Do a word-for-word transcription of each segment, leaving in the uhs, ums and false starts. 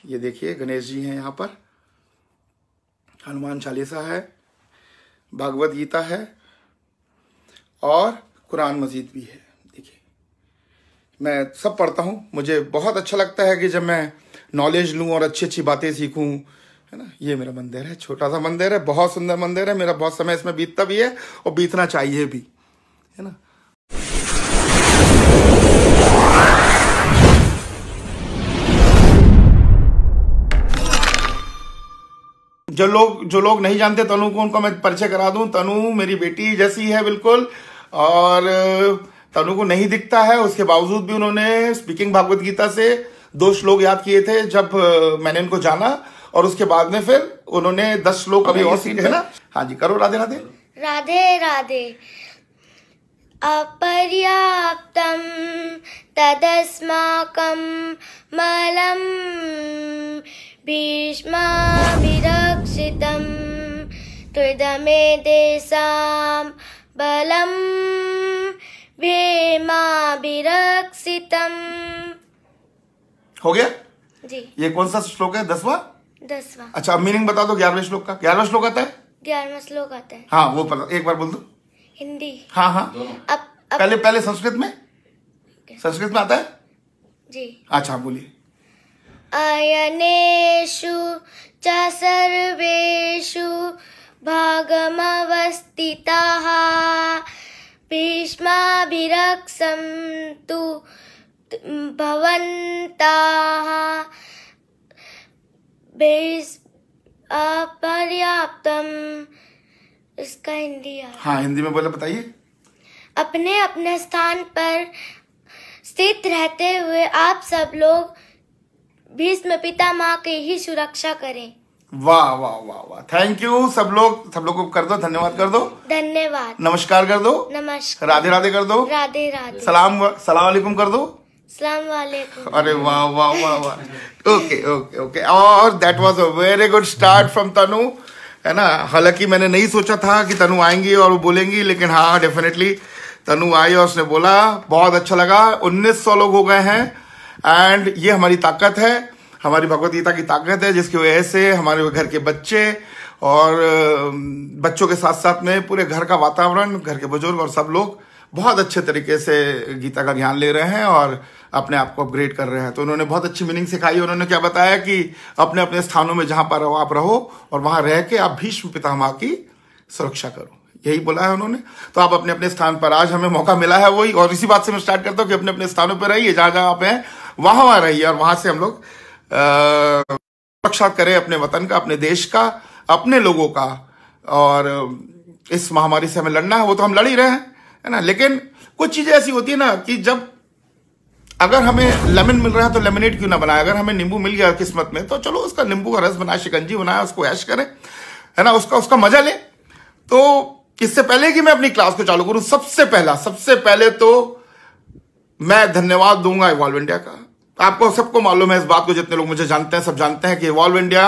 ये देखिए गणेश जी हैं यहाँ पर, हनुमान चालीसा है, भागवत गीता है और कुरान मजीद भी है। देखिए मैं सब पढ़ता हूँ, मुझे बहुत अच्छा लगता है कि जब मैं नॉलेज लूँ और अच्छी अच्छी बातें सीखूँ, है ना। ये मेरा मंदिर है, छोटा सा मंदिर है, बहुत सुंदर मंदिर है, मेरा बहुत समय इसमें बीतता भी है और बीतना चाहिए भी, है ना। जो लोग जो लोग नहीं जानते तनु को, उनको मैं परिचय करा दूं। तनु मेरी बेटी जैसी है बिल्कुल, और तनु को नहीं दिखता है, उसके बावजूद भी उन्होंने स्पीकिंग भागवत गीता से दो श्लोक याद किए थे जब मैंने उनको जाना, और उसके बाद में फिर उन्होंने दस श्लोक अभी और सीखे, है ना। हाँ जी, करो राधे राधे। राधे राधे। अपर्याप्तं तदस्माकं मलं भीष्माभिरक्षितं त्वदमेतेषां बलं भीमाभिरक्षितं। हो गया जी। ये कौन सा श्लोक है? दसवां दसवां। अच्छा, अब मीनिंग बता दो ग्यारहवें श्लोक का। ग्यारहवां श्लोक आता है? ग्यारहवां श्लोक आता है। हाँ वो पता, एक बार बोल दो। हिंदी। हाँ हाँ अब, अब पहले पहले संस्कृत में, संस्कृत में आता है जी। अच्छा बोलिए। अयनेषु च सर्वेषु भागमवस्थिताः भीष्माभिरक्षन्तु भवन्ताः अपर्याप्तम। इसका हिंदी है। हाँ हिंदी में बोले, बताइए। अपने अपने स्थान पर स्थित रहते हुए आप सब लोग भीष्म पितामह की ही सुरक्षा करें। वाह वाह वाह वाह, थैंक यू। सब लोग सब लोग को कर दो, धन्यवाद कर दो, धन्यवाद, नमस्कार कर दो, नमस्कार, राधे राधे कर दो, राधे राधे, सलाम सलाम वालेकुम कर दो। सलाम वालेकुम। अरे वाह वाह वाह वाह, ओके ओके ओके। और that was a very good start from Tanu, है ना। हालांकि मैंने नहीं सोचा था कि तनु आएंगी और वो बोलेंगी, लेकिन हाँ डेफिनेटली तनु आई और उसने बोला, बहुत अच्छा लगा। उन्नीस सौ लोग हो गए हैं एंड ये हमारी ताकत है, हमारी भगवत गीता की ताकत है, जिसकी वजह से हमारे घर के बच्चे और बच्चों के साथ साथ में पूरे घर का वातावरण, घर के बुजुर्ग और सब लोग बहुत अच्छे तरीके से गीता का ज्ञान ले रहे हैं और अपने आप को अपग्रेड कर रहे हैं। तो उन्होंने बहुत अच्छी मीनिंग सिखाई। उन्होंने क्या बताया कि अपने अपने स्थानों में जहां पर रहो आप रहो और वहां रह के आप भीष्म पितामह की सुरक्षा करो, यही बोला है उन्होंने। तो आप अपने अपने स्थान पर, आज हमें मौका मिला है वही, और इसी बात से मैं स्टार्ट करता हूँ कि अपने अपने स्थानों पर रहिए, जहां जहां आप हैं वहां वहां रहिए और वहां से हम लोग सुरक्षा करें अपने वतन का, अपने देश का, अपने लोगों का। और इस महामारी से हमें लड़ना है, वो तो हम लड़ ही रहे हैं, है ना। लेकिन कुछ चीजें ऐसी होती है ना कि जब अगर हमें लेमन मिल रहा है तो लेमनेड क्यों ना बनाए, अगर हमें नींबू मिल गया किस्मत में तो चलो उसका नींबू का रस बनाए, शिकंजी बनाए, उसको ऐश करें, है ना, उसका उसका मजा ले। तो इससे पहले कि मैं अपनी क्लास को चालू करूं, सबसे पहला सबसे पहले तो मैं धन्यवाद दूंगा इवॉल्व इंडिया का। आपको सबको मालूम है इस बात को, जितने लोग मुझे जानते हैं सब जानते हैं कि इवॉल्व इंडिया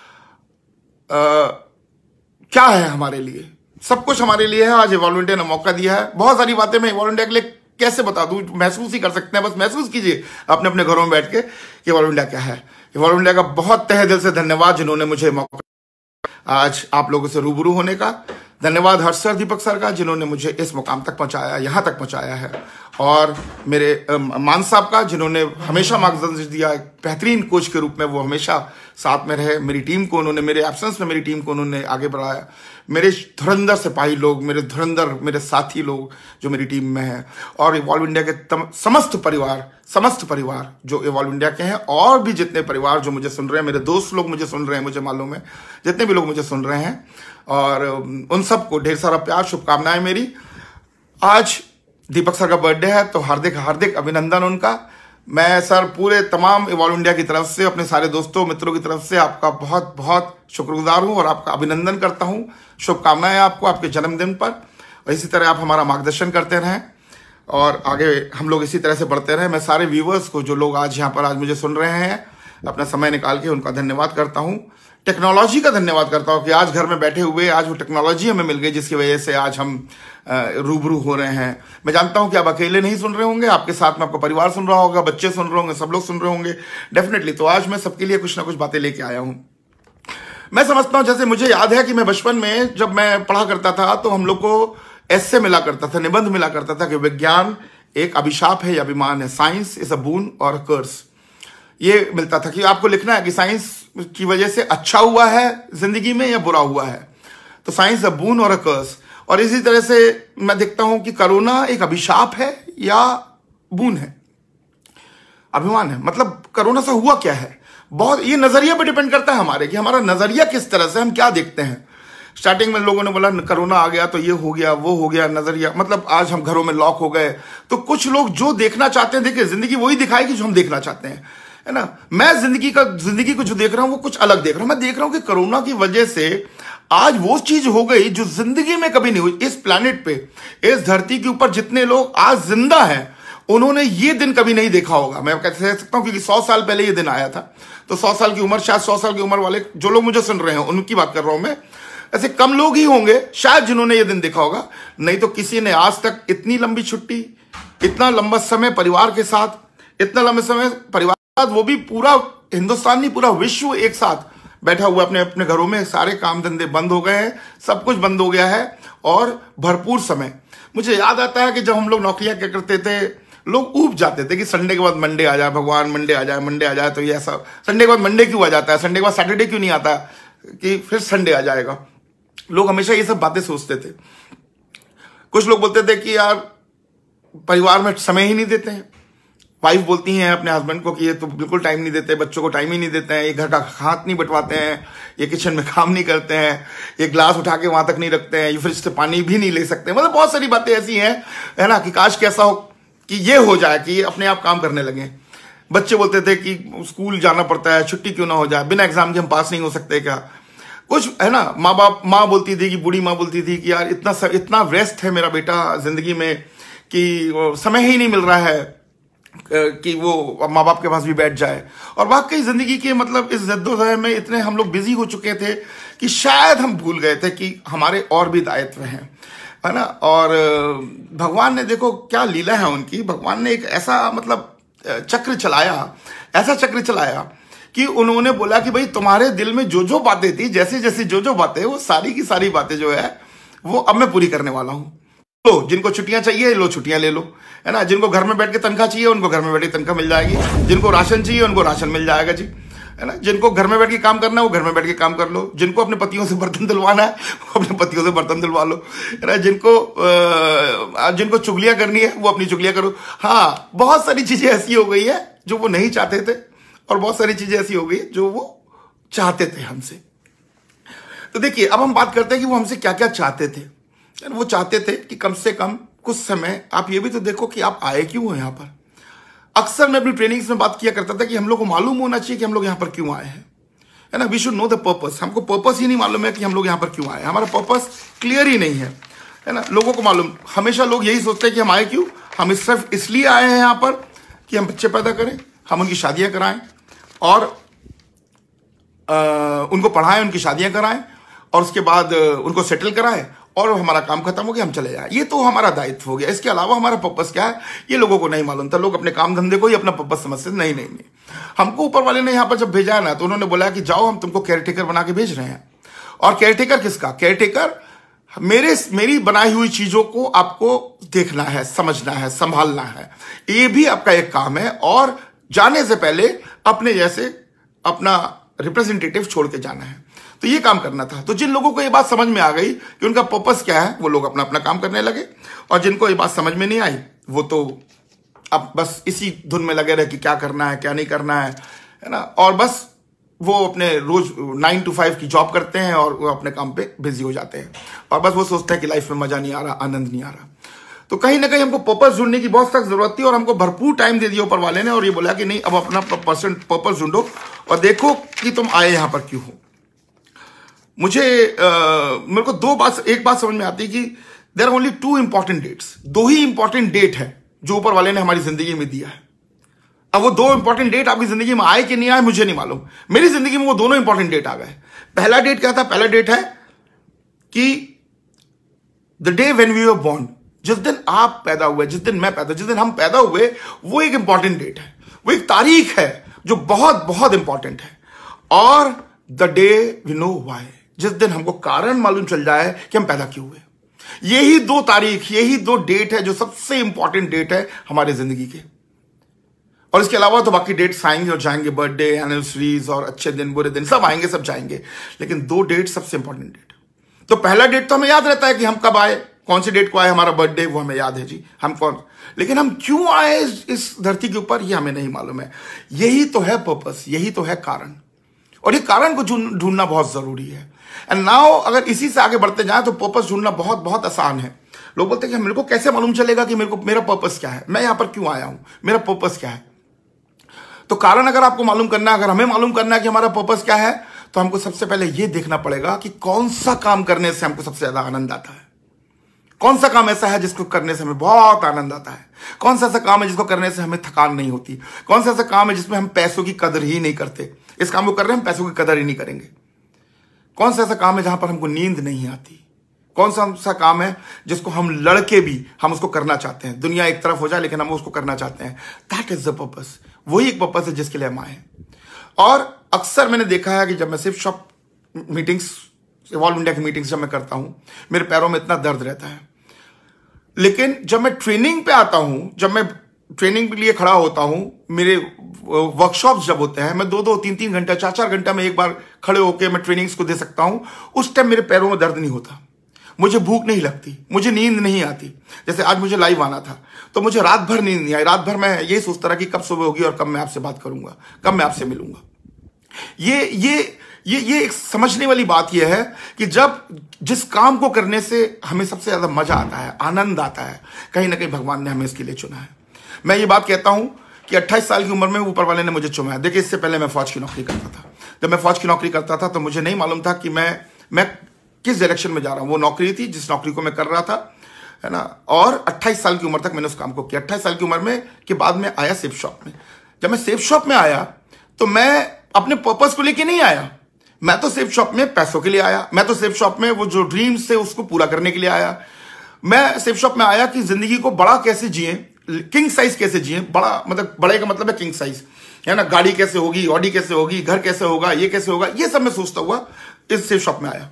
क्या है हमारे लिए, सब कुछ हमारे लिए है। आज इवॉल्व इंडिया ने मौका दिया है। बहुत सारी बातें मैं इवॉल्व इंडिया के लिए कैसे बता दूं, महसूस ही कर सकते हैं, बस महसूस कीजिए अपने अपने घरों में बैठ के कि इवॉल्व इंडिया क्या है। इवॉल्व इंडिया का बहुत तहे दिल से धन्यवाद जिन्होंने मुझे मौका आज आप लोगों से रूबरू होने का। धन्यवाद हर्ष सर, दीपक सर का, जिन्होंने मुझे इस मुकाम तक पहुंचाया, यहां तक पहुंचाया है। और मेरे मान साहब का, जिन्होंने हमेशा मार्गदर्शन दिया, एक बेहतरीन कोच के रूप में वो हमेशा साथ में रहे। मेरी टीम को उन्होंने, मेरे एब्सेंस में मेरी टीम को उन्होंने आगे बढ़ाया। मेरे धुरंधर सिपाही लोग, मेरे धुरंधर मेरे साथी लोग जो मेरी टीम में हैं, और इवॉल्व इंडिया के तम, समस्त परिवार समस्त परिवार जो इवॉल्व इंडिया के हैं, और भी जितने परिवार जो मुझे सुन रहे हैं, मेरे दोस्त लोग मुझे सुन रहे हैं, मुझे मालूम है जितने भी लोग मुझे सुन रहे हैं, और उन सबको ढेर सारा प्यार, शुभकामनाएं मेरी। आज दीपक सर का बर्थडे है तो हार्दिक हार्दिक अभिनंदन उनका। मैं सर पूरे तमाम इवॉल्व इंडिया की तरफ से, अपने सारे दोस्तों मित्रों की तरफ से आपका बहुत बहुत शुक्रगुजार हूं और आपका अभिनंदन करता हूं। शुभकामनाएं आपको आपके जन्मदिन पर, और इसी तरह आप हमारा मार्गदर्शन करते रहें और आगे हम लोग इसी तरह से बढ़ते रहें। मैं सारे व्यूवर्स को, जो लोग आज यहाँ पर आज मुझे सुन रहे हैं, अपना समय निकाल के उनका धन्यवाद करता हूँ टेक्नोलॉजी का धन्यवाद करता हूं कि आज घर में बैठे हुए आज वो टेक्नोलॉजी हमें मिल गई जिसकी वजह से आज हम रूबरू हो रहे हैं। मैं जानता हूं कि आप अकेले नहीं सुन रहे होंगे, आपके साथ में आपका परिवार सुन रहा होगा, बच्चे सुन रहे होंगे, सब लोग सुन रहे होंगे डेफिनेटली। तो आज मैं सबके लिए कुछ ना कुछ बातें लेके आया हूं। मैं समझता हूं, जैसे मुझे याद है कि मैं बचपन में जब मैं पढ़ा करता था तो हम लोग को ऐसे मिला करता था, निबंध मिला करता था कि विज्ञान एक अभिशाप है या अभिमान है, साइंस इज अ बून और अ कर्स। ये मिलता था कि आपको लिखना है कि साइंस की वजह से अच्छा हुआ है जिंदगी में या बुरा हुआ है, तो साइंस अ बून और अ कर्स। और इसी तरह से मैं देखता हूं कि कोरोना एक अभिशाप है या बून है, अभिमान है। मतलब कोरोना से हुआ क्या है, बहुत ये नजरिया पे डिपेंड करता है हमारे कि हमारा नजरिया किस तरह से, हम क्या देखते हैं। स्टार्टिंग में लोगों ने बोला कोरोना आ गया तो ये हो गया वो हो गया, नजरिया मतलब आज हम घरों में लॉक हो गए। तो कुछ लोग जो देखना चाहते हैं, देखिए जिंदगी वही दिखाएगी जो हम देखना चाहते हैं, है ना। मैं जिंदगी का जिंदगी को जो देख रहा हूं वो कुछ अलग देख रहा हूं। मैं देख रहा हूं कि कोरोना की वजह से आज वो चीज हो गई जो जिंदगी में कभी नहीं हुई। इस प्लैनेट पे, इस धरती के ऊपर जितने लोग आज जिंदा हैं उन्होंने ये दिन कभी नहीं देखा होगा। मैं कह सकता हूं क्योंकि सौ साल पहले ये दिन आया था, तो सौ साल की उम्र, शायद सौ साल की उम्र वाले जो लोग मुझे सुन रहे हैं उनकी बात कर रहा हूं मैं। ऐसे कम लोग ही होंगे शायद जिन्होंने ये दिन देखा होगा, नहीं तो किसी ने आज तक इतनी लंबी छुट्टी, इतना लंबा समय परिवार के साथ, इतना लंबे समय परिवार के साथ, वो भी पूरा हिंदुस्तान नहीं पूरा विश्व एक साथ बैठा हुआ अपने अपने घरों में। सारे काम धंधे बंद हो गए हैं, सब कुछ बंद हो गया है और भरपूर समय। मुझे याद आता है कि जब हम लोग नौकरियां क्या करते थे, लोग ऊब जाते थे कि संडे के बाद मंडे आ जाए, भगवान मंडे आ जाए, मंडे आ जाए। तो ये ऐसा संडे के बाद मंडे क्यों आ जाता है, संडे के बाद सैटरडे क्यों नहीं आता कि फिर संडे आ जाएगा। लोग हमेशा ये सब बातें सोचते थे। कुछ लोग बोलते थे कि यार परिवार में समय ही नहीं देते हैं। वाइफ बोलती हैं अपने हस्बैंड को कि ये तो बिल्कुल टाइम नहीं देते, बच्चों को टाइम ही नहीं देते हैं, ये घर का हाथ नहीं बंटवाते हैं, ये किचन में काम नहीं करते हैं, ये ग्लास उठा के वहां तक नहीं रखते हैं, ये फ्रिज से पानी भी नहीं ले सकते। मतलब बहुत सारी बातें ऐसी हैं, है ना, कि काश कैसा हो कि ये हो जाए कि ये अपने आप काम करने लगे। बच्चे बोलते थे कि स्कूल जाना पड़ता है, छुट्टी क्यों ना हो जाए, बिना एग्जाम के हम पास नहीं हो सकते क्या। कुछ है ना, माँ बाप माँ बोलती थी कि बूढ़ी माँ बोलती थी कि यार इतना इतना व्यस्त है मेरा बेटा जिंदगी में कि समय ही नहीं मिल रहा है कि वो माँ बाप के पास भी बैठ जाए। और वाकई जिंदगी के मतलब इस जद्दोजहद में इतने हम लोग बिजी हो चुके थे कि शायद हम भूल गए थे कि हमारे और भी दायित्व हैं, है ना। और भगवान ने देखो क्या लीला है उनकी, भगवान ने एक ऐसा मतलब चक्र चलाया, ऐसा चक्र चलाया कि उन्होंने बोला कि भाई तुम्हारे दिल में जो जो बातें थी, जैसे जैसे जो जो बातें, वो सारी की सारी बातें जो है वो अब मैं पूरी करने वाला हूं। लो, जिनको छुट्टियां चाहिए लो छुट्टियां ले लो, है ना। जिनको घर में बैठ के तनख्वाह चाहिए उनको घर में बैठ के तनख्वाह मिल जाएगी, जिनको राशन चाहिए उनको राशन मिल जाएगा जी, है ना। जिनको घर में बैठ के काम करना है वो घर में बैठ के काम कर लो, जिनको अपने पतियों से बर्तन धुलवाना है वो अपने पतियों से बर्तन धुलवा लो, है ना। जिनको आ, जिनको चुगलियां करनी है वो अपनी चुगलियां करो। हाँ, बहुत सारी चीजें ऐसी हो गई है जो वो नहीं चाहते थे और बहुत सारी चीजें ऐसी हो गई जो वो चाहते थे हमसे। तो देखिए अब हम बात करते हैं कि वो हमसे क्या क्या चाहते थे। वो चाहते थे कि कम से कम कुछ समय आप ये भी तो देखो कि आप आए क्यों हो यहाँ पर। अक्सर मैं अपनी ट्रेनिंग्स में बात किया करता था कि हम लोग को मालूम होना चाहिए कि हम लोग यहाँ पर क्यों आए हैं, है ना। We should know the purpose. हमको पर्पस ही नहीं मालूम है कि हम लोग यहाँ पर क्यों आए, हमारा पर्पस क्लियर ही नहीं है, है ना। लोगों को मालूम, हमेशा लोग यही सोचते हैं कि हम आए क्यों, हम इस सिर्फ इसलिए आए हैं यहाँ पर कि हम बच्चे पैदा करें, हम उनकी शादियाँ कराएं और आ, उनको पढ़ाएं, उनकी शादियाँ कराएं और उसके बाद उनको सेटल कराएं और हमारा काम खत्म हो गया, हम चले जाए। ये तो हमारा दायित्व हो गया। इसके अलावा हमारा पर्पस क्या है ये लोगों को नहीं मालूम था। लोग अपने काम धंधे को ही अपना पर्पस समझते। नहीं नहीं नहीं, हमको ऊपर वाले ने यहाँ पर जब भेजा है ना तो उन्होंने बोला कि जाओ हम तुमको केयर टेकर बना के भेज रहे हैं। और केयर टेकर किसका? केयर टेकर मेरे मेरी बनाई हुई चीजों को आपको देखना है, समझना है, संभालना है, ये भी आपका एक काम है। और जाने से पहले अपने जैसे अपना रिप्रेजेंटेटिव छोड़ के जाना है, तो ये काम करना था। तो जिन लोगों को ये बात समझ में आ गई कि उनका पर्पस क्या है, वो लोग अपना अपना काम करने लगे। और जिनको ये बात समझ में नहीं आई वो तो अब बस इसी धुन में लगे रहे कि क्या करना है क्या नहीं करना है, है ना। और बस वो अपने रोज नाइन टू फाइव की जॉब करते हैं और वो अपने काम पे बिजी हो जाते हैं और बस वो सोचते हैं कि लाइफ में मजा नहीं आ रहा, आनंद नहीं आ रहा। तो कहीं ना कहीं हमको पर्पस ढूंढने की बहुत सख्त जरूरत थी और हमको भरपूर टाइम दे दिया ऊपर वाले ने और ये बोला कि नहीं अब अपना पर्पस ढूंढो और देखो कि तुम आए यहां पर क्यों हो। मुझे आ, मेरे को दो बात एक बात समझ में आती है कि there are only two important dates. दो ही इंपॉर्टेंट डेट है जो ऊपर वाले ने हमारी जिंदगी में दिया है। अब वो दो इंपॉर्टेंट डेट आपकी जिंदगी में आए कि नहीं आए मुझे नहीं मालूम, मेरी जिंदगी में वो दोनों इंपॉर्टेंट डेट आ गए। पहला डेट क्या था? पहला डेट है कि the day when we were born, जिस दिन आप पैदा हुए, जिस दिन मैं पैदा, जिस दिन हम पैदा हुए, वो एक इंपॉर्टेंट डेट है, वो एक तारीख है जो बहुत बहुत इंपॉर्टेंट है। और the day we know why, जिस दिन हमको कारण मालूम चल जाए कि हम पैदा क्यों हुए। यही दो तारीख, यही दो डेट है जो सबसे इंपॉर्टेंट डेट है हमारे जिंदगी के। और इसके अलावा तो बाकी डेट्स आएंगे और जाएंगे, बर्थडे, एनिवर्सरीज और अच्छे दिन, बुरे दिन, सब आएंगे, सब जाएंगे, लेकिन दो डेट सबसे इंपॉर्टेंट डेट। तो पहला डेट तो हमें याद रहता है कि हम कब आए, कौन सी डेट को आए, हमारा बर्थडे, वो हमें याद है जी, हम कौन, लेकिन हम क्यों आए इस धरती के ऊपर, ये हमें नहीं मालूम है। यही तो है पर्पस, यही तो है कारण, और ये कारण को ढूंढना बहुत जरूरी है। एंड नाउ अगर इसी से आगे बढ़ते जाए तो पर्पस ढूंढना बहुत बहुत आसान है। लोग बोलते हैं कि मेरे को कैसे मालूम चलेगा कि मेरे को मेरा पर्पस क्या है, मैं यहां पर क्यों आया हूं, मेरा पर्पस क्या है। तो कारण अगर आपको मालूम करना है, अगर हमें मालूम करना है कि हमारा पर्पस क्या है, तो हमको सबसे पहले यह देखना पड़ेगा कि कौन सा काम करने से हमको सबसे ज्यादा आनंद आता है। कौन सा काम ऐसा है जिसको करने से हमें बहुत आनंद आता है। कौन सा ऐसा काम है जिसको करने से हमें थकान नहीं होती। कौन सा ऐसा काम है जिसमें हम पैसों की कदर ही नहीं करते, इस काम को कर रहे हैं हम पैसों की कदर ही नहीं करेंगे। कौन सा ऐसा काम है जहां पर हमको नींद नहीं आती। कौन सा ऐसा काम है जिसको हम लड़के भी हम उसको करना चाहते हैं, दुनिया एक तरफ हो जाए लेकिन हम उसको करना चाहते हैं। दैट इज द पर्पस, वही एक पर्पस है जिसके लिए हम आए हैं। और अक्सर मैंने देखा है कि जब मैं सिर्फ शॉप मीटिंग्स, ऑल इंडिया की मीटिंग्स जब मैं करता हूं, मेरे पैरों में इतना दर्द रहता है, लेकिन जब मैं ट्रेनिंग पे आता हूं, जब मैं ट्रेनिंग के लिए खड़ा होता हूं, मेरे वर्कशॉप्स जब होते हैं, मैं दो दो तीन तीन घंटा चार चार घंटा में एक बार खड़े होकर मैं ट्रेनिंग्स को दे सकता हूं, उस टाइम मेरे पैरों में दर्द नहीं होता, मुझे भूख नहीं लगती, मुझे नींद नहीं आती। जैसे आज मुझे लाइव आना था तो मुझे रात भर नींद नहीं आई, रात भर मैं यही सोचता रहा कि कब सुबह होगी और कब मैं आपसे बात करूंगा, कब मैं आपसे मिलूंगा। ये ये ये ये एक समझने वाली बात यह है कि जब जिस काम को करने से हमें सबसे ज्यादा मजा आता है, आनंद आता है, कहीं ना कहीं भगवान ने हमें इसके लिए चुना है। मैं ये बात कहता हूं कि अट्ठाईस साल की उम्र में ऊपर वाले ने मुझे चुना है। देखिए, इससे पहले मैं फौज की नौकरी करता था। जब मैं फौज की नौकरी करता था तो मुझे नहीं मालूम था कि मैं मैं किस डायरेक्शन में जा रहा हूं। वो नौकरी थी जिस नौकरी को मैं कर रहा था, है ना। और अट्ठाईस साल की उम्र तक मैंने उस काम को किया। अट्ठाईस साल की उम्र में के बाद में आया सेफ शॉप में। जब मैं सेफ शॉप में आया तो मैं अपने पर्पस को लेके नहीं आया, मैं तो सेफ शॉप में पैसों के लिए आया। मैं तो सेफ शॉप में वो जो ड्रीम्स थे उसको पूरा करने के लिए आया। मैं सेफ शॉप में आया कि जिंदगी को बड़ा कैसे जिए, किंग साइज कैसे जिए। बड़ा मतलब, बड़े का मतलब है किंग साइज, है ना। गाड़ी कैसे होगी, ऑडी कैसे होगी, घर कैसे होगा, ये कैसे होगा, ये सब मैं सोचता हुआ इस सेफ शॉप में आया।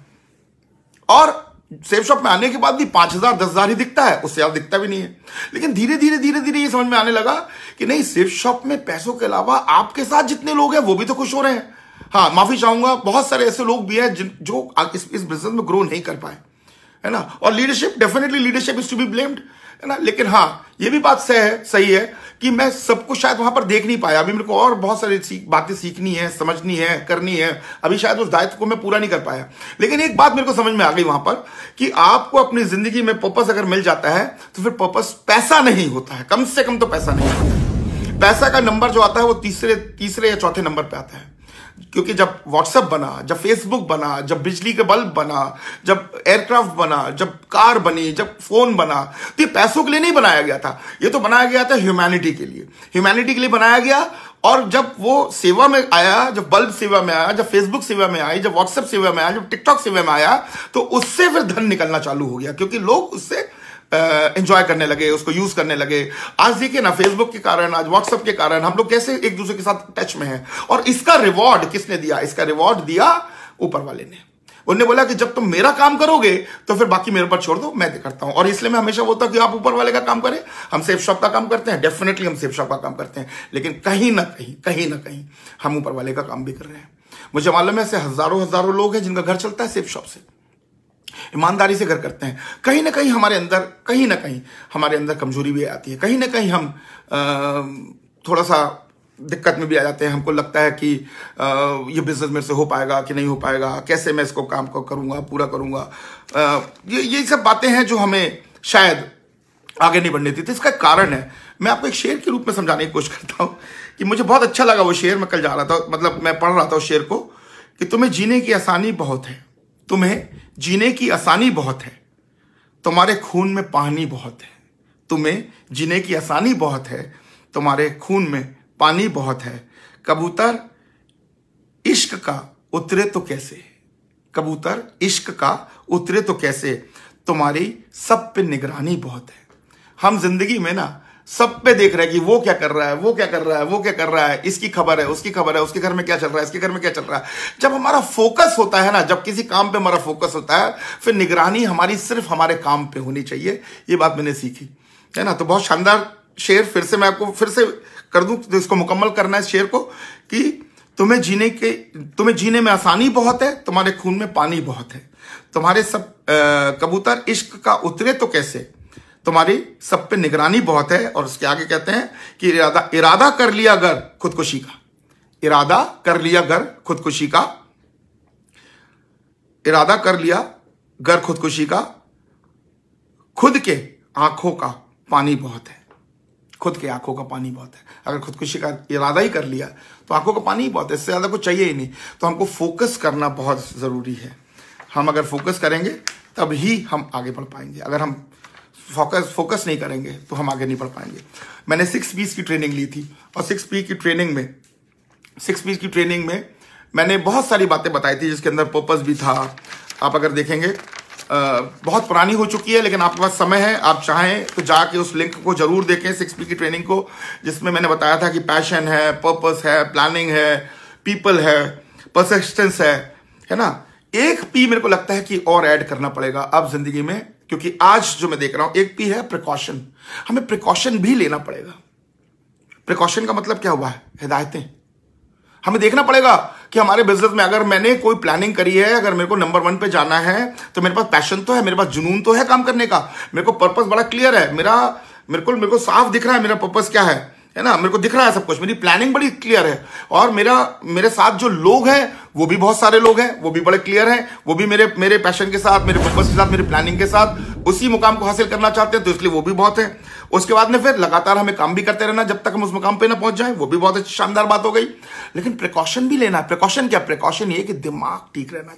और सेफ शॉप में आने के बाद भी पांच हजार दस हजार ही दिखता है, उससे ज्यादा दिखता भी नहीं है। लेकिन धीरे धीरे धीरे धीरे ये समझ में आने लगा कि नहीं, सेफ शॉप में पैसों के अलावा आपके साथ जितने लोग हैं वो भी तो खुश हो रहे हैं। हाँ, माफी चाहूंगा, बहुत सारे ऐसे लोग भी हैं जो इस, इस बिजनेस में ग्रो नहीं कर पाए, है ना। और leadership, definitely leadership is to be blamed, है ना। लेकिन हाँ, ये भी बात सही है सही है कि मैं सबको शायद वहां पर देख नहीं पाया। अभी मेरे को और बहुत सारी सीख, बातें सीखनी है, समझनी है, करनी है। अभी शायद उस दायित्व को मैं पूरा नहीं कर पाया। लेकिन एक बात मेरे को समझ में आ गई वहां पर कि आपको अपनी जिंदगी में पर्पस अगर मिल जाता है तो फिर पर्पस पैसा नहीं होता है, कम से कम तो पैसा नहीं होता है। पैसा का नंबर जो आता है वो तीसरे तीसरे या चौथे नंबर पे आता है। क्योंकि जब व्हाट्सएप बना, जब फेसबुक बना, जब बिजली के बल्ब बना, जब एयरक्राफ्ट बना, जब कार बनी, जब फोन बना, तो ये पैसों के लिए नहीं बनाया गया था। ये तो बनाया गया था ह्यूमैनिटी के लिए, ह्यूमैनिटी के लिए बनाया गया। और जब वो सेवा में आया, जब बल्ब सेवा में आया, जब फेसबुक सेवा में आई, जब व्हाट्सएप सेवा में आया, जब टिकटॉक सेवा में आया, तो उससे फिर धन निकलना चालू हो गया, क्योंकि लोग उससे एंजॉय uh, करने लगे, उसको यूज करने लगे। आज देखिए ना, फेसबुक के कारण, आज व्हाट्सएप के कारण हम लोग कैसे एक दूसरे के साथ टच में हैं। और इसका रिवॉर्ड किसने दिया? इसका रिवॉर्ड दिया ऊपर वाले ने। उन्होंने बोला कि जब तुम मेरा काम करोगे तो फिर बाकी मेरे ऊपर छोड़ दो, मैं करता हूं। और इसलिए मैं हमेशा बोलता हूं कि आप ऊपर वाले का काम करें। हम सेफ शॉप का काम करते हैं, डेफिनेटली हम सेफ शॉप का काम करते हैं, लेकिन कहीं ना कहीं कहीं ना कहीं हम ऊपर वाले का काम भी कर रहे हैं। मुझे मालूम है ऐसे हजारों हजारों लोग हैं जिनका घर चलता है सेफ शॉप से, ईमानदारी से घर करते हैं। कहीं ना कहीं हमारे अंदर कहीं ना कहीं हमारे अंदर कमजोरी भी आती है, कहीं ना कहीं हम आ, थोड़ा सा दिक्कत में भी आ जाते हैं। हमको लगता है कि आ, ये बिजनेस मेरे से हो पाएगा कि नहीं हो पाएगा, कैसे मैं इसको काम को करूंगा, पूरा करूंगा। आ, ये ये सब बातें हैं जो हमें शायद आगे नहीं बढ़ने देती। इसका कारण है, मैं आपको एक शेर के रूप में समझाने की कोशिश करता हूं कि मुझे बहुत अच्छा लगा वो शेर। मैं कल जा रहा था, मतलब मैं पढ़ रहा था उस शेर को कि तुम्हें जीने की आसानी बहुत है, तुम्हें जीने की आसानी बहुत है, तुम्हारे खून में पानी बहुत है। तुम्हें जीने की आसानी बहुत है, तुम्हारे खून में पानी बहुत है। कबूतर इश्क का उतरे तो कैसे, कबूतर इश्क का उतरे तो कैसे, तुम्हारी सब पे निगरानी बहुत है। हम जिंदगी में ना सब पे देख रहे हैं कि वो क्या कर रहा है, वो क्या कर रहा है, वो क्या कर रहा है, इसकी खबर है, उसकी खबर है, उसके घर में क्या चल रहा है, इसके घर में क्या चल रहा है। जब हमारा फोकस होता है ना, जब किसी काम पे हमारा फोकस होता है, फिर निगरानी हमारी सिर्फ हमारे काम पे होनी चाहिए। ये बात मैंने सीखी है ना। तो बहुत शानदार शेर, फिर से मैं आपको फिर से कर दूं, तो इसको मुकम्मल करना है इस शेर को, कि तुम्हें जीने के तुम्हें जीने में आसानी बहुत है, तुम्हारे खून में पानी बहुत है, तुम्हारे सब आ, कबूतर इश्क का उतरे तो कैसे, तुम्हारी सब पे निगरानी बहुत है। और उसके आगे कहते हैं कि इरादा इरादा कर लिया अगर खुदकुशी का, इरादा कर लिया अगर खुदकुशी का, इरादा कर लिया अगर खुदकुशी का, खुद के आंखों का पानी बहुत है, खुद के आंखों का पानी बहुत है। अगर खुदकुशी का इरादा ही कर लिया तो आंखों का पानी ही बहुत है, इससे ज्यादा कुछ चाहिए ही नहीं। तो हमको फोकस करना बहुत जरूरी है। हम अगर फोकस करेंगे तब ही हम आगे बढ़ पाएंगे। अगर हम फोकस फोकस नहीं करेंगे तो हम आगे नहीं बढ़ पाएंगे। मैंने सिक्स पीस की ट्रेनिंग ली थी, और सिक्स पी की ट्रेनिंग में सिक्स पीस की ट्रेनिंग में मैंने बहुत सारी बातें बताई थी, जिसके अंदर पर्पस भी था। आप अगर देखेंगे, आ, बहुत पुरानी हो चुकी है, लेकिन आपके पास समय है, आप चाहें तो जाके उस लिंक को जरूर देखें, सिक्स पी की ट्रेनिंग को, जिसमें मैंने बताया था कि पैशन है, पर्पस है, प्लानिंग है, पीपल है, परसिस्टेंस है, है ना। एक पी मेरे को लगता है कि और ऐड करना पड़ेगा अब जिंदगी में, क्योंकि आज जो मैं देख रहा हूं, एक पी है प्रिकॉशन। हमें प्रिकॉशन भी लेना पड़ेगा। प्रिकॉशन का मतलब क्या हुआ है? हिदायतें। हमें देखना पड़ेगा कि हमारे बिजनेस में अगर मैंने कोई प्लानिंग करी है, अगर मेरे को नंबर वन पे जाना है, तो मेरे पास पैशन तो है, मेरे पास जुनून तो है काम करने का, मेरे को पर्पस बड़ा क्लियर है, मेरा मेरे को मेरे को साफ दिख रहा है मेरा पर्पस क्या है, है ना। मेरे को दिख रहा है सब कुछ, मेरी प्लानिंग बड़ी क्लियर है, और मेरा मेरे साथ जो लोग हैं वो भी बहुत सारे लोग हैं, वो भी बड़े क्लियर हैं, वो भी मेरे मेरे पैशन के साथ, मेरे पर्पस के साथ, मेरी प्लानिंग के साथ उसी मुकाम को हासिल करना चाहते हैं, तो इसलिए वो भी बहुत है। उसके बाद में फिर लगातार हमें काम भी करते रहना जब तक हम उस मुकाम पे ना पहुंच जाए, वो भी बहुत अच्छी शानदार बात हो गई। लेकिन प्रिकॉशन भी लेना है। प्रिकॉशन क्या? प्रिकॉशन ये कि दिमाग ठीक रहना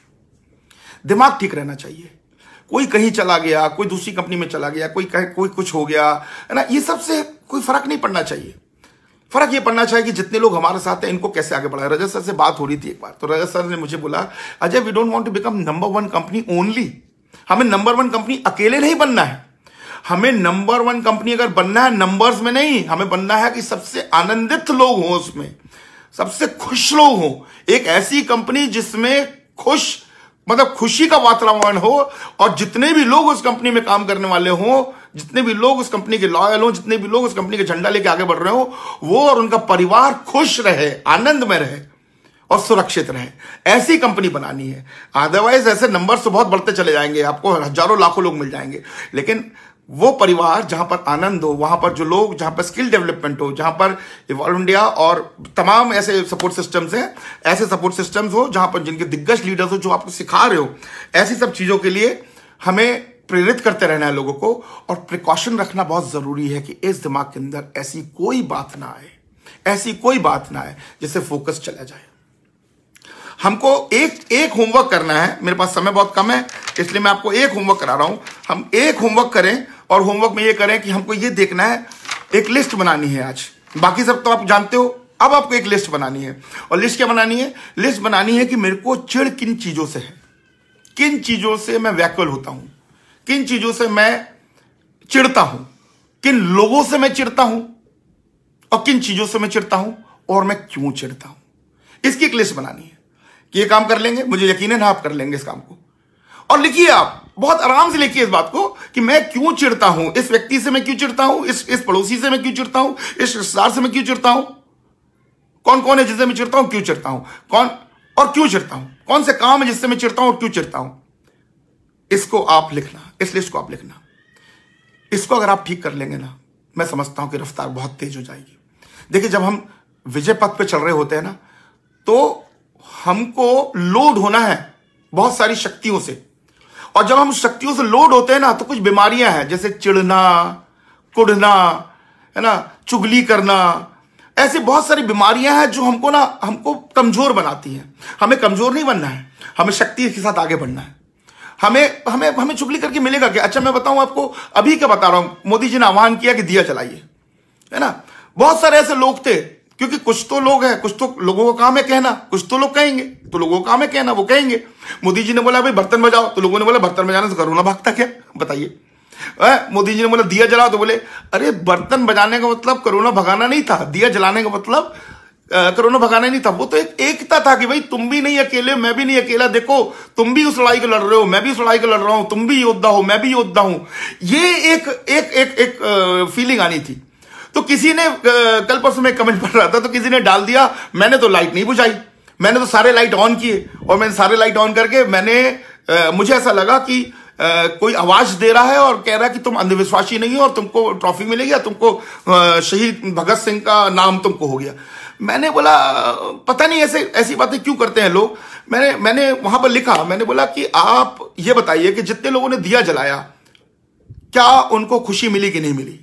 चाहिए, दिमाग ठीक रहना चाहिए। कोई कहीं चला गया, कोई दूसरी कंपनी में चला गया, कोई कहीं कोई कुछ हो गया, है ना, ये सबसे कोई फर्क नहीं पड़ना चाहिए। फर्क ये पड़ना चाहिए कि जितने लोग हमारे साथ हैं इनको कैसे आगे बढ़ाए। रजत सर से बात हो रही थी एक बार, तो रजत सर ने मुझे बोला, Ajay we don't want to become number one company only. हमें नंबर वन कंपनी अकेले नहीं बनना है, हमें नंबर वन कंपनी अगर बनना है नंबर्स में नहीं, हमें बनना है कि सबसे आनंदित लोग हों, उसमें सबसे खुश लोग हों। एक ऐसी कंपनी जिसमें खुश मतलब खुशी का वातावरण हो, और जितने भी लोग उस कंपनी में काम करने वाले हों, जितने भी लोग उस कंपनी के लॉयल हो, जितने भी लोग उस कंपनी के झंडा लेके आगे बढ़ रहे हो, वो और उनका परिवार खुश रहे, आनंद में रहे और सुरक्षित रहे। ऐसी कंपनी बनानी है। अदरवाइज ऐसे नंबर तो बहुत बढ़ते चले जाएंगे, आपको हजारों लाखों लोग मिल जाएंगे, लेकिन वो परिवार जहां पर आनंद हो, वहां पर जो लोग, जहां पर स्किल डेवलपमेंट हो, जहां पर इवॉल्व इंडिया और तमाम ऐसे सपोर्ट सिस्टम्स हैं, ऐसे सपोर्ट सिस्टम्स हो जहां पर जिनके दिग्गज लीडर्स हो जो आपको सिखा रहे हो, ऐसी सब चीजों के लिए हमें प्रेरित करते रहना है लोगों को। और प्रिकॉशन रखना बहुत जरूरी है कि इस दिमाग के अंदर ऐसी कोई बात ना आए, ऐसी कोई बात ना आए जिससे फोकस चला जाए। हमको एक एक होमवर्क करना है, मेरे पास समय बहुत कम है इसलिए मैं आपको एक होमवर्क करा रहा हूं। हम एक होमवर्क करें, और होमवर्क में ये करें कि हमको ये देखना है, एक लिस्ट बनानी है आज। बाकी सब तो आप जानते हो, अब आपको एक लिस्ट बनानी है। और लिस्ट क्या बनानी है? लिस्ट बनानी है कि मेरे को चिढ़ किन चीजों से है, किन चीजों से मैं व्याकुल होता हूं, किन चीजों से मैं चिढ़ता हूं, किन लोगों से मैं चिढ़ता हूं, और किन चीजों से मैं चिढ़ता हूं, और मैं क्यों चिढ़ता हूं। इसकी एक लिस्ट बनानी है कि ये काम कर लेंगे, मुझे यकीन है ना आप कर लेंगे इस काम को। और लिखिए, आप बहुत आराम से लिखिए इस बात को कि मैं क्यों चिढ़ता हूं, इस व्यक्ति से मैं क्यों चिढ़ता हूं, इस इस पड़ोसी से मैं क्यों चिढ़ता हूं, इस रिश्तेदार से मैं क्यों चिढ़ता हूं, कौन कौन है जिससे मैं चिढ़ता हूं, क्यों चिढ़ता हूं, कौन और क्यों चिढ़ता हूं, कौन से काम है जिससे मैं चिढ़ता हूं और क्यों चिढ़ता हूं। इसको आप लिखना, इस लिस्ट को आप लिखना। इसको अगर आप ठीक कर लेंगे ना, मैं समझता हूं कि रफ्तार बहुत तेज हो जाएगी। देखिए, जब हम विजय पथ पे चल रहे होते हैं ना, तो हमको लोड होना है बहुत सारी शक्तियों से, और जब हम शक्तियों से लोड होते हैं ना, तो कुछ बीमारियां हैं, जैसे चिढ़ना, कुढ़ना, है ना, चुगली करना, ऐसी बहुत सारी बीमारियां हैं जो हमको ना हमको कमजोर बनाती हैं। हमें कमजोर नहीं बनना है, हमें शक्ति के साथ आगे बढ़ना है। हमें हमें हमें चुगली करके मिलेगा क्या? अच्छा, मैं बताऊं आपको, अभी क्या बता रहा हूं, मोदी जी ने आह्वान किया कि दिया जलाइए, है ना। बहुत सारे ऐसे लोग थे क्योंकि कुछ तो लोग हैं, कुछ तो लोगों का काम है कहना, कुछ तो लोग कहेंगे, तो लोगों का काम है कहना, वो कहेंगे। मोदी जी ने बोला भाई बर्तन बजाओ, तो लोगों ने बोला बर्तन बजाने से कोरोना भागता क्या, बताइए। मोदी जी ने बोला दिया जलाओ, तो बोले अरे बर्तन बजाने का मतलब कोरोना भगाना नहीं था, दिया जलाने का मतलब कोरोना भगाना नहीं था। वो तो एक एकता था कि भाई तुम भी नहीं अकेले, मैं भी नहीं अकेला, देखो तुम भी उस लड़ाई को लड़ रहे हो, मैं भी उस लड़ाई को लड़ रहा हूं, तुम भी योद्धा हो, मैं भी योद्धा हूं। ये एक एक एक एक फीलिंग आनी थी। तो किसी ने कल परसों में कमेंट पढ़ रहा था, तो किसी ने डाल दिया मैंने तो लाइट नहीं बुझाई, मैंने तो सारे लाइट ऑन किए, और मैंने सारे लाइट ऑन करके मैंने मुझे ऐसा लगा कि Uh, कोई आवाज दे रहा है और कह रहा है कि तुम अंधविश्वासी नहीं हो और तुमको ट्रॉफी मिलेगी, तुमको uh, शहीद भगत सिंह का नाम तुमको हो गया। मैंने बोला पता नहीं ऐसे ऐसी बातें क्यों करते हैं लोग। मैंने मैंने वहां पर लिखा, मैंने बोला कि आप ये बताइए कि जितने लोगों ने दिया जलाया क्या उनको खुशी मिली कि नहीं मिली?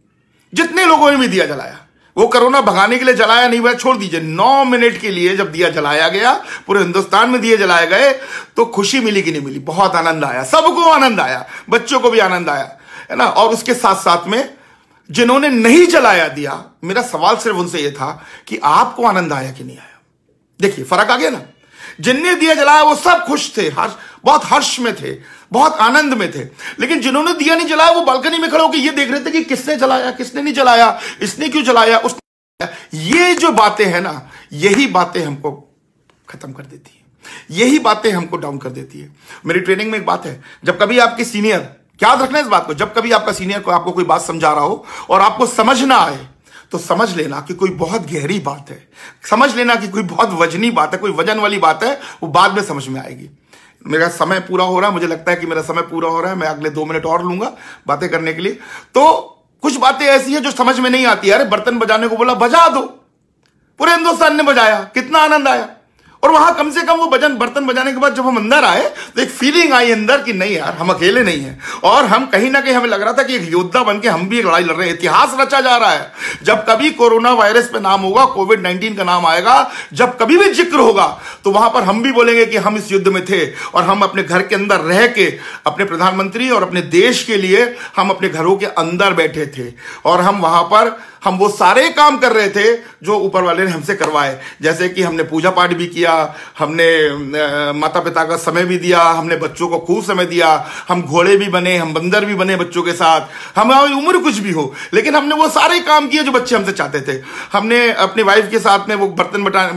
जितने लोगों ने भी दिया जलाया, वो कोरोना भगाने के लिए जलाया नहीं, वह छोड़ दीजिए, नौ मिनट के लिए जब दिया जलाया गया, पूरे हिंदुस्तान में दिए जलाए गए, तो खुशी मिली कि नहीं मिली? बहुत आनंद आया, सबको आनंद आया, बच्चों को भी आनंद आया, है ना। और उसके साथ साथ में जिन्होंने नहीं जलाया दिया, मेरा सवाल सिर्फ उनसे यह था कि आपको आनंद आया कि नहीं आया? देखिए फर्क आ गया ना। जिनने दिया जलाया वो सब खुश थे, हर्ष, बहुत हर्ष में थे, बहुत आनंद में थे। लेकिन जिन्होंने दिया नहीं जलाया वो बालकनी में खड़े होकर ये देख रहे थे कि किसने जलाया, किसने नहीं जलाया, इसने क्यों जलाया, उसने। ये जो बातें हैं ना, यही बातें हमको खत्म कर देती है, यही बातें हमको डाउन कर देती है। मेरी ट्रेनिंग में एक बात है, जब कभी आपके सीनियर, याद रखना इस बात को, जब कभी आपका सीनियर को आपको कोई बात समझा रहा हो और आपको समझ ना आए, तो समझ लेना कि कोई बहुत गहरी बात है, समझ लेना कि कोई बहुत वजनी बात है, कोई वजन वाली बात है, वो बाद में समझ में आएगी। मेरा समय पूरा हो रहा है, मुझे लगता है कि मेरा समय पूरा हो रहा है, मैं अगले दो मिनट और लूंगा बातें करने के लिए। तो कुछ बातें ऐसी हैं जो समझ में नहीं आती। अरे बर्तन बजाने को बोला, बजा दो, पूरे हिंदुस्तान ने बजाया, कितना आनंद आया। और वहां कम से कम वो भजन बर्तन बजाने के बाद जब हम अंदर आए तो एक फीलिंग आई अंदर कि नहीं यार हम अकेले नहीं हैं, और हम कहीं ना कहीं हमें लग रहा था कि एक योद्धा बनके हम भी एक लड़ाई लड़ रहे हैं। इतिहास रचा जा रहा है। जब कभी कोरोना वायरस पे नाम होगा, कोविड नाइनटीन का नाम आएगा, जब कभी भी जिक्र होगा, तो वहां पर हम भी बोलेंगे कि हम इस युद्ध में थे और हम अपने घर के अंदर रह के अपने प्रधानमंत्री और अपने देश के लिए हम अपने घरों के अंदर बैठे थे, और हम वहां पर हम वो सारे काम कर रहे थे जो ऊपर वाले ने हमसे करवाए। जैसे कि हमने पूजा पाठ भी किया, हमने माता पिता का समय भी दिया, हमने बच्चों को खूब समय दिया, हम घोड़े भी बने, हम बंदर भी बने बच्चों के साथ, हमारी उम्र कुछ भी हो, लेकिन हमने वो सारे काम किए जो बच्चे हमसे चाहते थे। हमने अपनी वाइफ के साथ में वो बर्तन बटा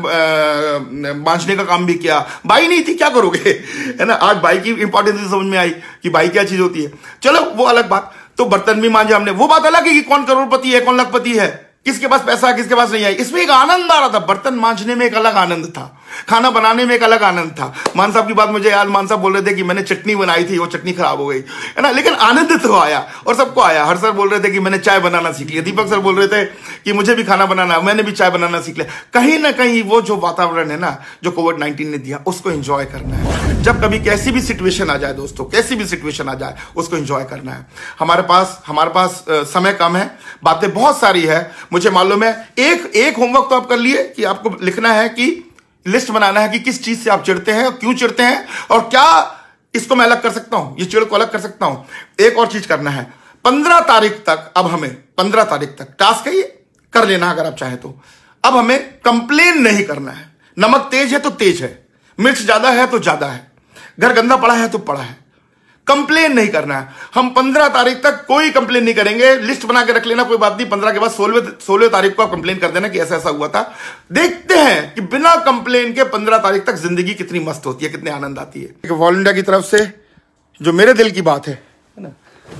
बांझने का काम भी किया। बाई नहीं थी, क्या करोगे, है ना। आज बाई की इंपॉर्टेंस समझ में आई कि बाई क्या चीज होती है। चलो वो अलग बात। तो बर्तन भी मांझे हमने, वो बात अलग है कि कौन करोड़पति है, कौन लखपति है, किसके पास पैसा है, किसके पास नहीं है। इसमें एक आनंद आ रहा था, बर्तन मांझने में एक अलग आनंद था, खाना बनाने में एक अलग आनंद था। मान साहब की बात मुझे याद, मान साहब बोल रहे थे कि मैंने चटनी बनाई थी, वो चटनी खराब हो गई, है ना, लेकिन आनंद तो आया और सबको आया। हर सर बोल रहे थे कि मैंने चाय बनाना सीख लिया, दीपक सर बोल रहे थे कि मुझे भी खाना बनाना, मैंने भी चाय बनाना सीख लिया। कहीं ना कहीं वो जो वातावरण है ना, जो कोविड नाइनटीन ने दिया, उसको एंजॉय करना है। जब कभी कैसी भी सिचुएशन आ जाए दोस्तों, कैसी भी सिचुएशन आ जाए, उसको एंजॉय करना है। हमारे पास हमारे पास समय कम है, बातें बहुत सारी है, मुझे मालूम है। एक एक होमवर्क तो आप कर लिए कि आपको लिखना है, कि लिस्ट बनाना है कि किस चीज से आप चिढ़ते हैं, क्यों चिढ़ते हैं, और क्या इसको मैं अलग कर सकता हूं, ये चिढ़ को अलग कर सकता हूं। एक और चीज करना है, पंद्रह तारीख तक, अब हमें पंद्रह तारीख तक टास्क है, ये कर लेना अगर आप चाहें तो। अब हमें कंप्लेन नहीं करना है। नमक तेज है तो तेज है, मिर्च ज्यादा है तो ज्यादा है, घर गंदा पड़ा है तो पड़ा है, कंप्लेन नहीं करना है। हम पंद्रह तारीख तक कोई कंप्लेन नहीं करेंगे। लिस्ट बना के रख लेना, कोई बात नहीं, पंद्रह के बाद सोलह सोलह तारीख को आप कंप्लेन कर देना कि ऐसा ऐसा हुआ था। देखते हैं कि बिना कंप्लेन के पंद्रह तारीख तक जिंदगी कितनी मस्त होती है, कितनी आनंद आती है। ऑल इंडिया की तरफ से जो मेरे दिल की बात है ना,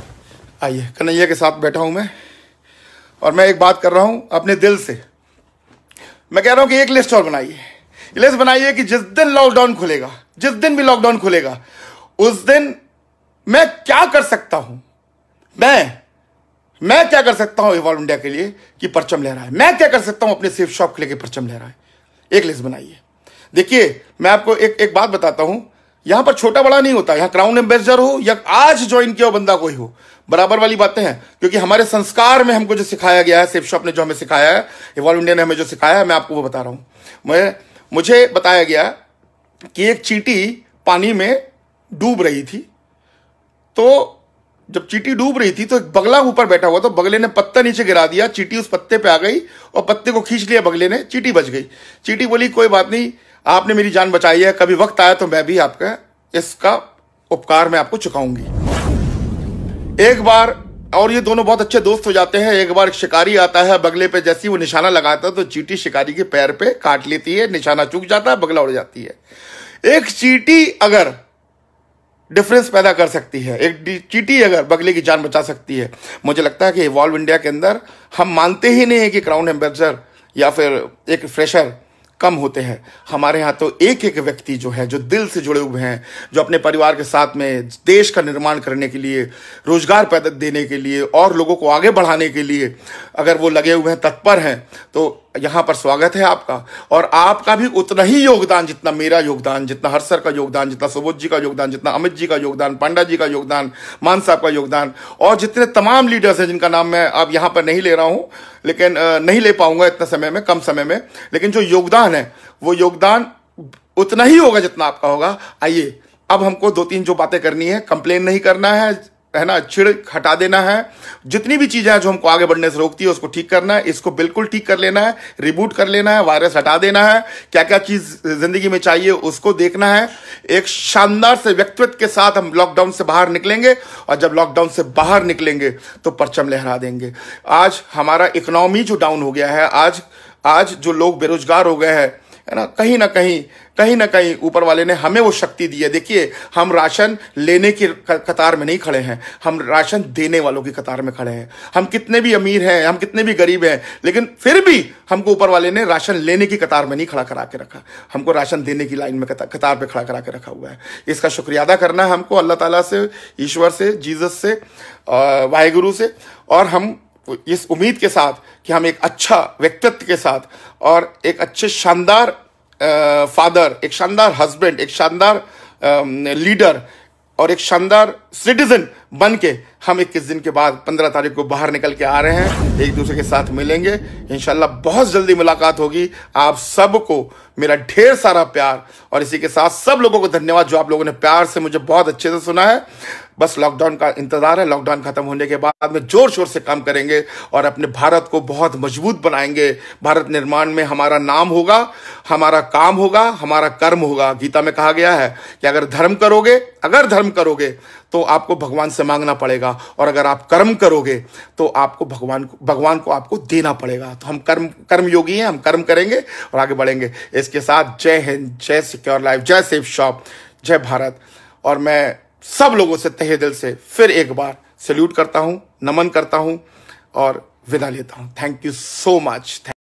आइए, कन्हैया के साथ बैठा हूं मैं, और मैं एक बात कर रहा हूं अपने दिल से। मैं कह रहा हूं कि एक लिस्ट और बनाइए, लिस्ट बनाइए कि जिस दिन लॉकडाउन खुलेगा, जिस दिन भी लॉकडाउन खुलेगा, उस दिन मैं क्या कर सकता हूं, मैं मैं क्या कर सकता हूं इवॉल्व इंडिया के लिए कि परचम लहरा है, मैं क्या कर सकता हूं अपने सेफ शॉप के लिए परचम लहरा है। एक लिस्ट बनाइए। देखिए मैं आपको एक एक बात बताता हूं, यहां पर छोटा बड़ा नहीं होता, यहां क्राउन एम्बेसडर हो या आज ज्वाइन किया हो बंदा कोई हो, बराबर वाली बातें हैं। क्योंकि हमारे संस्कार में हमको जो सिखाया गया है, सेफ शॉप ने जो हमें सिखाया है, इवॉल्व इंडिया ने हमें जो सिखाया है, मैं आपको वो बता रहा हूं। मैं मुझे बताया गया कि एक चींटी पानी में डूब रही थी, तो जब चींटी डूब रही थी तो एक बगला ऊपर बैठा हुआ, तो बगले ने पत्ता नीचे गिरा दिया, चींटी उस पत्ते पे आ गई और पत्ते को खींच लिया बगले ने, चींटी बच गई। चींटी बोली कोई बात नहीं, आपने मेरी जान बचाई है, कभी वक्त आया तो मैं भी आपका इसका उपकार मैं आपको चुकाऊंगी। एक बार, और ये दोनों बहुत अच्छे दोस्त हो जाते हैं। एक बार एक शिकारी आता है बगले पे, जैसे ही वो निशाना लगाता है तो चींटी शिकारी के पैर पे काट लेती है, निशाना चूक जाता है, बगला उड़ जाती है। एक चींटी अगर डिफरेंस पैदा कर सकती है, एक चींटी अगर बगले की जान बचा सकती है, मुझे लगता है कि इवॉल्व इंडिया के अंदर हम मानते ही नहीं है कि क्राउन एम्बेसडर या फिर एक फ्रेशर कम होते हैं। हमारे यहाँ तो एक एक व्यक्ति जो है, जो दिल से जुड़े हुए हैं, जो अपने परिवार के साथ में देश का निर्माण करने के लिए, रोजगार पैदा देने के लिए और लोगों को आगे बढ़ाने के लिए अगर वो लगे हुए हैं, तत्पर हैं, तो यहाँ पर स्वागत है आपका। और आपका भी उतना ही योगदान जितना मेरा योगदान, जितना हर्ष सर का योगदान, जितना सुबोध जी का योगदान, जितना अमित जी का योगदान, पांडा जी का योगदान, मान साहब का योगदान और जितने तमाम लीडर्स हैं जिनका नाम मैं अब यहाँ पर नहीं ले रहा हूँ, लेकिन नहीं ले पाऊंगा इतने समय में, कम समय में, लेकिन जो योगदान है वो योगदान उतना ही होगा जितना आपका होगा। आइए अब हमको दो तीन जो बातें करनी है, कंप्लेन नहीं करना है, है ना, चिड़ हटा देना है, जितनी भी चीजें हैं जो हमको आगे बढ़ने से रोकती है उसको ठीक करना है, इसको बिल्कुल ठीक कर लेना है, रिबूट कर लेना है, वायरस हटा देना है, क्या क्या चीज जिंदगी में चाहिए उसको देखना है। एक शानदार से व्यक्तित्व के साथ हम लॉकडाउन से बाहर निकलेंगे और जब लॉकडाउन से बाहर निकलेंगे तो परचम लहरा देंगे। आज हमारा इकोनॉमी जो डाउन हो गया है, आज आज जो लोग बेरोजगार हो गए हैं, है ना, कहीं ना कहीं कहीं ना कहीं ऊपर वाले ने हमें वो शक्ति दी है। देखिए, हम राशन लेने की कतार में नहीं खड़े हैं, हम राशन देने वालों की कतार में खड़े हैं। हम कितने भी अमीर हैं, हम कितने भी गरीब हैं, लेकिन फिर भी हमको ऊपर वाले ने राशन लेने की कतार में नहीं खड़ा करा के रखा, हमको राशन देने की लाइन में कतार पे खड़ा करा के रखा हुआ है। इसका शुक्रिया अदा करना है हमको अल्लाह ताला से, ईश्वर से, जीसस से, वाहेगुरु से, और हम इस उम्मीद के साथ कि हम एक अच्छा व्यक्तित्व के साथ और एक अच्छे शानदार फादर, एक शानदार हस्बैंड, एक शानदार लीडर और एक शानदार सिटीजन बन के हम इक्कीस दिन के बाद पंद्रह तारीख को बाहर निकल के आ रहे हैं, एक दूसरे के साथ मिलेंगे इंशाल्लाह। बहुत जल्दी मुलाकात होगी। आप सबको मेरा ढेर सारा प्यार और इसी के साथ सब लोगों को धन्यवाद जो आप लोगों ने प्यार से मुझे बहुत अच्छे से सुना है। बस लॉकडाउन का इंतजार है, लॉकडाउन खत्म होने के बाद में जोर शोर से काम करेंगे और अपने भारत को बहुत मजबूत बनाएंगे। भारत निर्माण में हमारा नाम होगा, हमारा काम होगा, हमारा कर्म होगा। गीता में कहा गया है कि अगर धर्म करोगे अगर धर्म करोगे तो आपको भगवान से मांगना पड़ेगा, और अगर आप कर्म करोगे तो आपको भगवान भगवान को आपको देना पड़ेगा। तो हम कर्म कर्म योगी हैं, हम कर्म करेंगे और आगे बढ़ेंगे। इसके साथ जय हिंद, जय सिक्योर लाइफ, जय सेफ शॉप, जय भारत। और मैं सब लोगों से तहे दिल से फिर एक बार सैल्यूट करता हूं, नमन करता हूं और विदा लेता हूं। Thank you so much.